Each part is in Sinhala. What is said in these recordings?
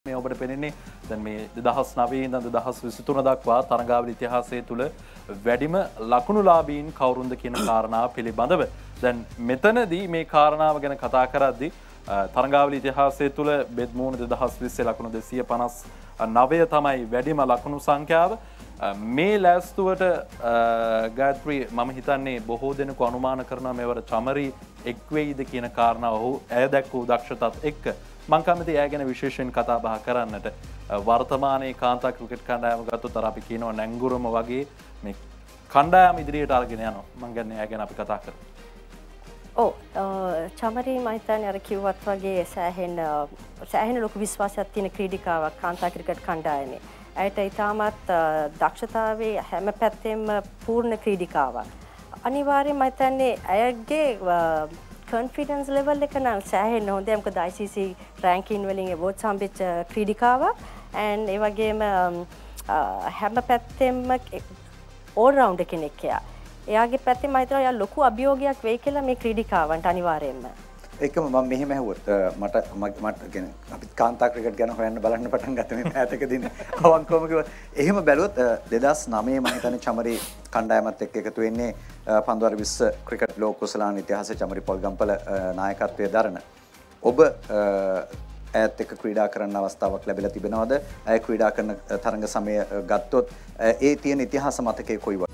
මේ ඔබට පෙනෙන්නේ දැන් මේ 2009 ඉඳන් 2023 දක්වා තරඟාවල ඉතිහාසයේ තුල වැඩිම ලකුණුලාභීන් කවුරුන්ද කියන කාරණාව පිළිබඳව දැන් මෙතනදී මේ කාරණාව ගැන කතා කරද්දී තරඟාවල ඉතිහාසයේ තුල බෙද්මූණ 2020 ලකුණු 259 තමයි වැඩිම ලකුණු සංඛ්‍යාව. මේ ලෑස්තුවට ගායත්‍රි මම හිතන්නේ බොහෝ දෙනෙකු අනුමාන කරනවා මේවර චමරි එක් වෙයිද කියන කාරණාව ඔහු ඇය දැක්වූ දක්ෂතාවත් එක්ක මං කැමති එයා ගැන විශේෂයෙන් කතා බහ කරන්නට. වර්තමානයේ කාන්තා ක්‍රිකට් කණ්ඩායම ගත්තොත් අර අපි කියනවා නැංගුරම වගේ මේ කණ්ඩායම ඉදිරියට අරගෙන යනවා. මං ගන්නේ එයා ගැන අපි කතා කරමු. ඔව් චමරි මම හිතන්නේ අර කිව්වත් වගේ සෑහෙන ලොකු විශ්වාසයක් තියෙන ක්‍රීඩිකාවක් කාන්තා ක්‍රිකට් කණ්ඩායමේ. ඇයට ඊටමත් දක්ෂතාවයේ හැම පැත්තෙම පූර්ණ ක්‍රීඩිකාවක්. අනිවාර්යයෙන්ම මම හිතන්නේ ඇයගේ confidence level එක නම් සෑහෙන හොඳයි. මොකද ICC ranking වලින් awards හම්බෙච්ච ක්‍රීඩිකාවක් and ඒ වගේම හැම පැත්තෙම all rounder කෙනෙක් එයා. එයාගේ පැත්තේ මම හිතනවා එයා ලොකු අභියෝගයක් වෙයි කියලා මේ ක්‍රීඩිකාවන්ට අනිවාර්යයෙන්ම. ඒකම මම මෙහෙම ඇහුවොත් මට කියන්නේ අපි කාන්තා ක්‍රිකට් ගැන හොයන්න බලන්න පටන් ගත්ත මේ ඈතකදී අවංකවම කිව්වා. එහෙම බැලුවොත් 2009 මම හිතන්නේ චමරි කණ්ඩායමත් එක්ක එකතු වෙන්නේ පන්දුවර 20 ක්‍රිකට් ලෝක කුසලාන ඉතිහාසයේ චමරි පොල්ගම්පල නායකත්වයේ දරන. ඔබ ඈත් එක්ක ක්‍රීඩා කරන්න අවස්ථාවක් ලැබිලා තිබෙනවද? ඇය ක්‍රීඩා කරන තරඟ සමය ගත්තොත් ඒ තියෙන ඉතිහාස මතකයේ කොයි වගේ?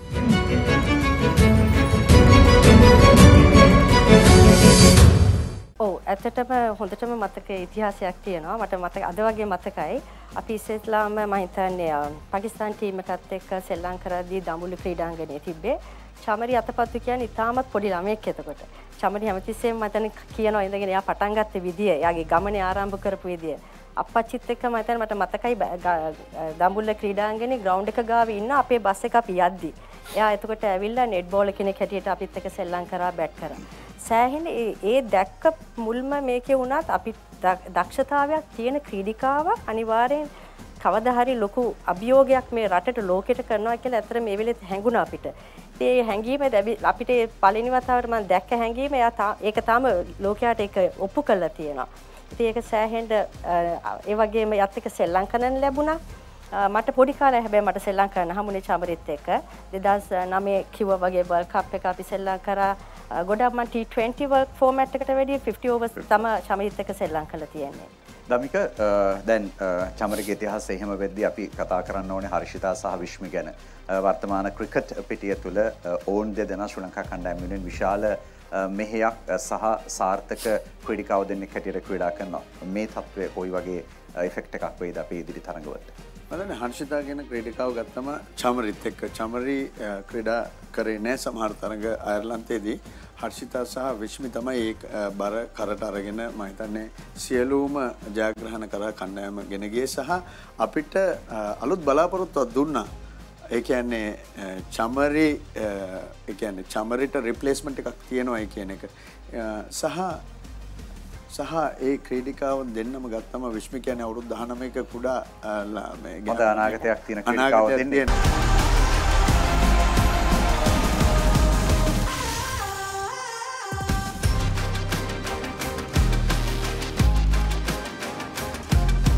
ඔව් ඇත්තටම හොඳටම මතක ඉතිහාසයක් තියෙනවා. මට මතක අද වගේ මතකයි. අපි ඉස්සෙල්ලාම මම හිතන්නේ පාකිස්තාන ටීම් එකත් එක්ක සෙල්ලම් කරද්දී දඹුල්ල ක්‍රීඩාංගණයේ තිබ්බේ. චමරි අතපත්තු කියන්නේ ඉතාමත් පොඩි ළමයෙක් එතකොට. චමරි හැමතිස්සෙම මතන කියනවා ඉඳගෙන එයා පටන් ගත්ත විදිය, එයාගේ ගමනේ ආරම්භ කරපු විදිය. අප්පච්චිත් එක්ක මම හිතන්නේ මට මතකයි දඹුල්ල ක්‍රීඩාංගණේ ග්‍රවුන්ඩ් එක ගාව ඉන්න අපේ බස් එක අපි යද්දි. එයා එතකොට ඇවිල්ලා නෙට් බෝලර් කෙනෙක් හැටියට අපිත් එක්ක සෙල්ලම් කරා බැට් කරා. සෑහෙන ඒ දැක්ක මුල්ම මේකේ වුණත් අපි දක්ෂතාවයක් තියෙන ක්‍රීඩිකාවක් අනිවාර්යෙන් කවදා හරි ලොකු අභියෝගයක් මේ රටට ලෝකෙට කරනවා කියලා ඇත්තට මේ වෙලෙත් හැඟුණා අපිට. ඒ හැඟීම අපිට පළවෙනි වතාවට මම දැක්ක හැඟීම ඒක තාම ලෝකයට ඒක ඔප්පු කරලා තියෙනවා. ඉතින් ඒක සෑහෙන්න ඒ වගේම යත් එක සෙල්ලම් කරන්න ලැබුණා. මට පොඩි කාලේ හැබැයි මට සෙල්ලම් කරන්න හම්බුනේ චමරිත් එක්ක 2009 කිව්වා වගේ වර්ල්ඩ් කප් එක අපි සෙල්ලම් කරා. ගොඩක් මම T20 වර්ක් ෆෝමැට් එකට වැඩිය 50 overs තමයි චමරිත් එක්ක සෙල්ලම් කරලා තියෙන්නේ. දමික දැන් චමරිගේ ඉතිහාසය එහෙම වෙද්දී අපි කතා කරන්න ඕනේ හර්ෂිතා සහ විශ්මි ගැන. වර්තමාන ක්‍රිකට් පිටිය තුළ ඕන් දෙදෙනා ශ්‍රී ලංකා කණ්ඩායම වෙනුවෙන් විශාල මෙහෙයක් සහ සාර්ථක ක්‍රීඩිකාව දෙන්නෙක් හැටියට ක්‍රීඩා කරනවා. මේ තත්ත්වය කොයි වගේ ඉෆෙක්ට් එකක් වෙයිද අපේ ඉදිරි තරඟවලට? බලන්න හර්ෂිතා කියන ක්‍රීඩිකාව ගත්තම චමරිත් එක්ක චමරි ක්‍රීඩා කරේ නැහැ සමහර තරඟ අයර්ලන්තයේදී. හර්ෂිතා සහ විශ්මි තමයි ඒ බර කරට අරගෙන මම හිතන්නේ සියලුම ජයග්‍රහණ කරා කණ්ඩායම ගෙන ගියේ සහ අපිට අලුත් බලාපොරොත්තුවක් දුන්නා. ඒ කියන්නේ චමරිට රිප්ලේස්මන්ට් එකක් තියෙනවා කියන එක. සහ ඒ ක්‍රීඩිකාව දෙන්නම ගත්තම විශ්මි කියන්නේ අවුරුදු 19ක කුඩා හොඳ අනාගතයක් තියෙන ක්‍රීඩිකාව දෙන්නේ.